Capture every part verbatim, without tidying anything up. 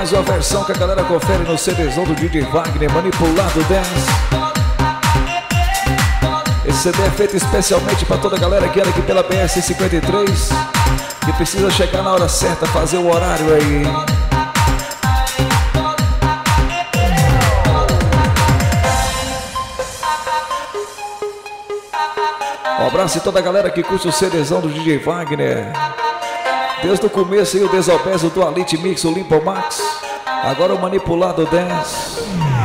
mais uma versão que a galera confere no CDzão do D J Wagner, Manipulado Dance. Esse C D é feito especialmente para toda a galera que anda aqui pela B S cinquenta e três, que precisa chegar na hora certa, fazer o horário aí. Um abraço a toda a galera que curte o CDzão do D J Wagner. Desde o começo aí o Desobeso do Alite Mix, o Limpo Max. Agora o Manipulado Dance.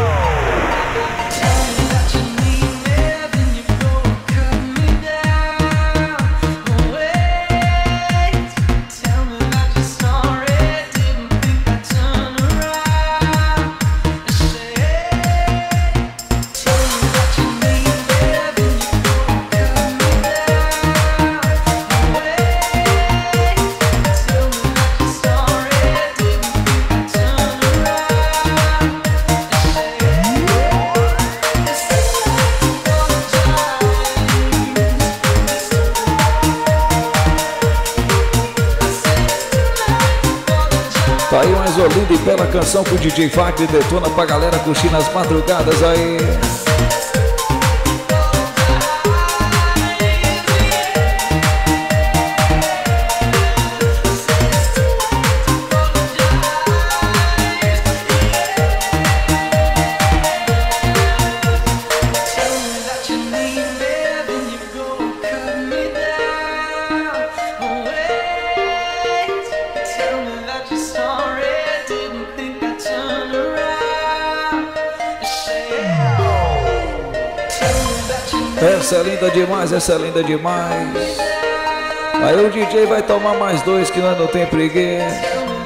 Tá aí mais uma linda e bela canção que o D J Wagner detona pra galera curtir nas madrugadas aí. Essa é linda demais, essa é linda demais. Aí o D J vai tomar mais dois que nós não tem preguiça.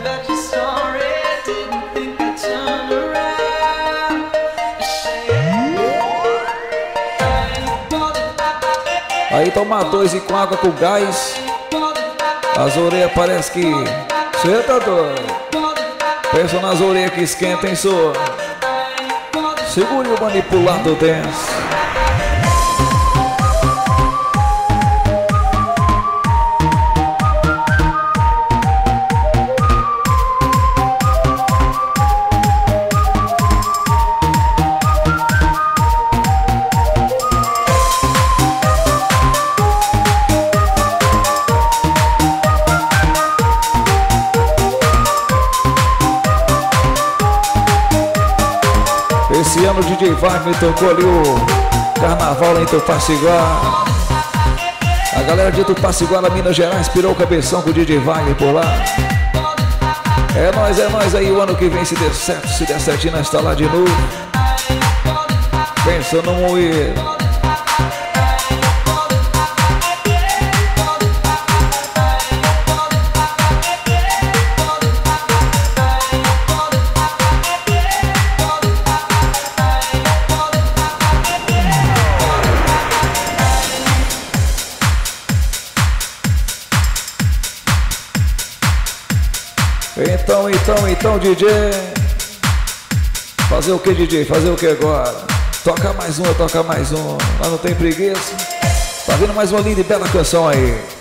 Aí tomar dois e com água com gás, as orelhas parece que... Cê tá doido? Pensa nas orelhas que esquentam, hein, sua? Segure o Manipulado Dance. Esse ano o D J Wagner tocou ali o carnaval lá em Tupaciguá. A galera de Tupaciguá, lá Minas Gerais, pirou o cabeção com o D J Wagner por lá. É nóis, é nóis aí, o ano que vem, se der certo, se der certinho, nós tá lá de novo. Pensa no moído. Então, então, então, D J. Fazer o que, D J? Fazer o que agora? Toca mais uma, toca mais um. Lá não tem preguiça. Tá vindo mais uma linda e bela canção aí.